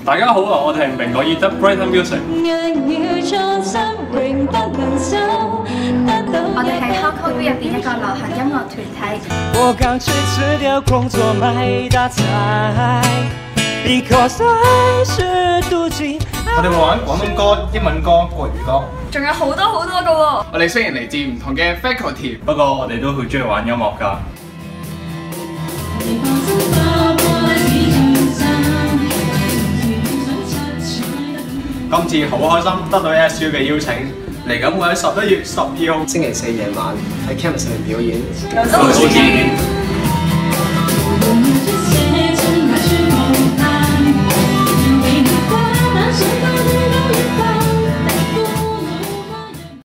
大家好啊，我哋係明國爾德 Brighten Music。 我哋係 HKUSU 入邊一個流行音樂團體。 我乾脆辭掉工作買大菜 ，because 愛是妒忌。 我哋會玩廣東歌、英文歌、國語歌， 仲有好多㗎喎。 我哋雖然嚟自唔同嘅 faculty， 不過我哋都好中意玩音樂㗎。今次好開心得到 HKUSU 嘅邀請，嚟緊會喺11月12號星期四夜晚喺 campus 上面表演。 到時見。